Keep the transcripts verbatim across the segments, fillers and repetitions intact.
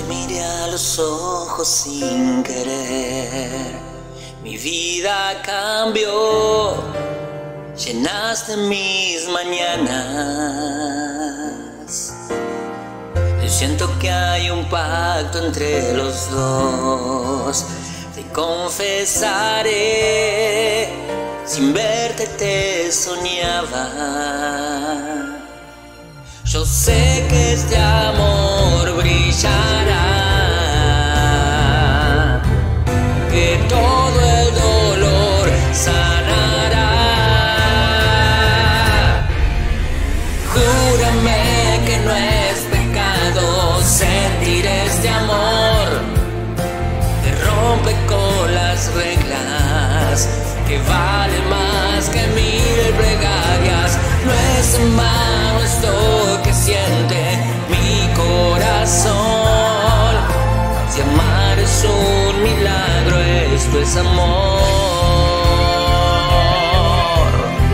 miré a los ojos sin querer, mi vida cambió, llenaste mis mañanas. Yo siento que hay un pacto entre los dos, te confesaré, sin verte te soñaba. Yo sé que este amor brillará, que todo el dolor sanará. Júrame que no es pecado sentir este amor, que rompe con las reglas, que vale más que mil plegarias. No es en vano esto que siente mi corazón. Si amar es un milagro, esto es amor.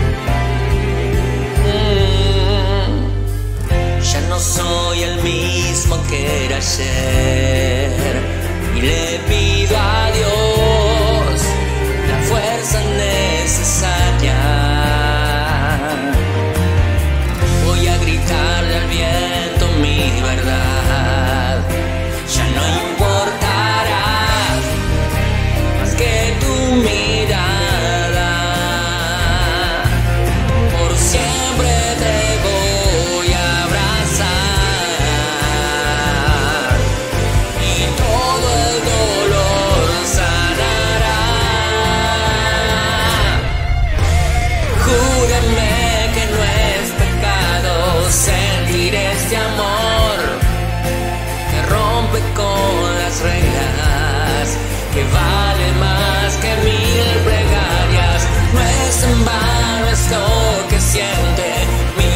Mm. Ya no soy el mismo que era ayer, y le pido a Dios la fuerza necesaria. Voy a gritarle al viento mi verdad, ya no importará más que tu mirada. Por siempre te voy a abrazar y todo el dolor sanará. Júrame que no es pecado sentir este amor, que rompe con las reglas, que vale más que mil plegarias. No es en vano esto que siente mi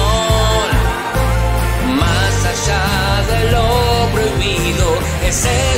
corazón, más allá de lo prohibido es el